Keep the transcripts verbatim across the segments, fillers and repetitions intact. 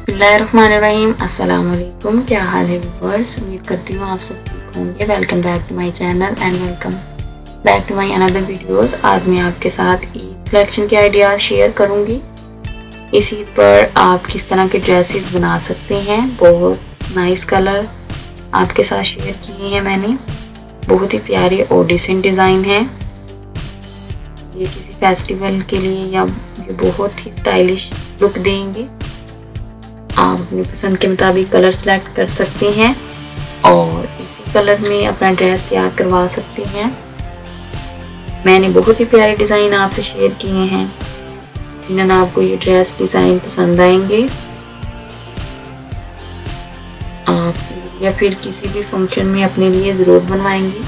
बिस्मिल्लाहिर्रहमानिर्रहीम। अस्सलाम वालेकुम। क्या हाल है व्यूअर्स, उम्मीद करती हूँ आप सब ठीक होंगे। Welcome back to my channel and welcome back to my another videos. आज मैं आपके साथ ईद कलेक्शन के आइडियाज़ शेयर करूँगी। इस ईद पर आप किस तरह के ड्रेसेस बना सकते हैं। बहुत नाइस कलर आपके साथ शेयर किए हैं मैंने। बहुत ही प्यारे और डिसेंट डिज़ाइन है। ये किसी फेस्टिवल के लिए या ये बहुत ही स्टाइलिश लुक देंगे। आप अपनी पसंद के मुताबिक कलर सेलेक्ट कर सकते हैं और इसी कलर में अपना ड्रेस तैयार करवा सकते हैं। मैंने बहुत ही प्यारे डिज़ाइन आपसे शेयर किए हैं। इन्हें आपको ये ड्रेस डिज़ाइन पसंद आएंगे। आप या फिर किसी भी फंक्शन में अपने लिए ज़रूर बनवाएंगे।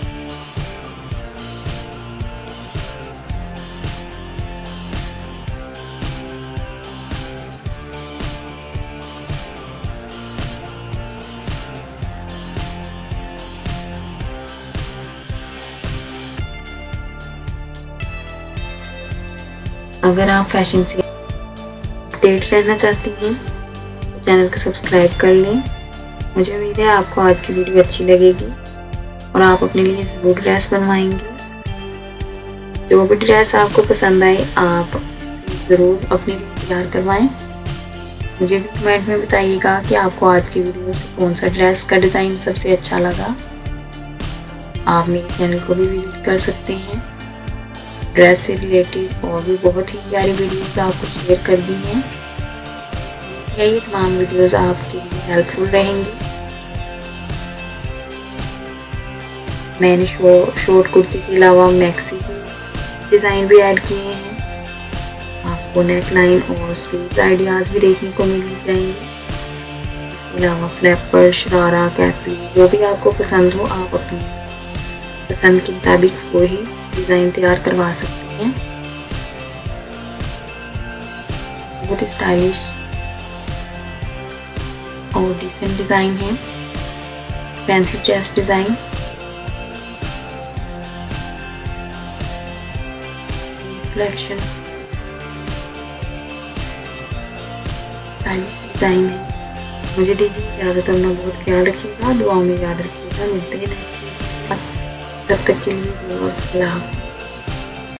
अगर आप फैशन से अपडेट रहना चाहती हैं तो चैनल को सब्सक्राइब कर लें। मुझे उम्मीद है आपको आज की वीडियो अच्छी लगेगी और आप अपने लिए ज़रूर ड्रेस बनवाएंगे। जो भी ड्रेस आपको पसंद आए आप ज़रूर अपने लिए तैयार करवाएं। मुझे भी कमेंट में बताइएगा कि आपको आज की वीडियो से कौन सा ड्रेस का डिज़ाइन सबसे अच्छा लगा। आप मेरे चैनल को भी विजिट कर सकते हैं। ड्रेस से रिलेटेड और भी बहुत ही प्यारी वीडियोस आपको शेयर कर दी हैं। यही तमाम वीडियोस आपके लिए हेल्पफुल रहेंगी। मैंने शो शॉर्ट कुर्ती के अलावा मैक्सी डिज़ाइन भी ऐड किए हैं। आपको नेक लाइन और स्लीव्स आइडियाज़ भी देखने को मिल जाएंगे। इसके अलावा फ्लैपर, शरारा, कैपरी जो भी आपको पसंद हो आप अपनी पसंद के मुताबिक वो ही डिज़ाइन तैयार करवा सकते हैं। बहुत ही स्टाइलिश और डिसेंट डिज़ाइन है। Fancy dress design collection stylish design है। मुझे दीजिए इजाज़त। अपना बहुत ख्याल रखिएगा, दुआओं में याद रखिएगा। मिलते हैं तब तक के लिए।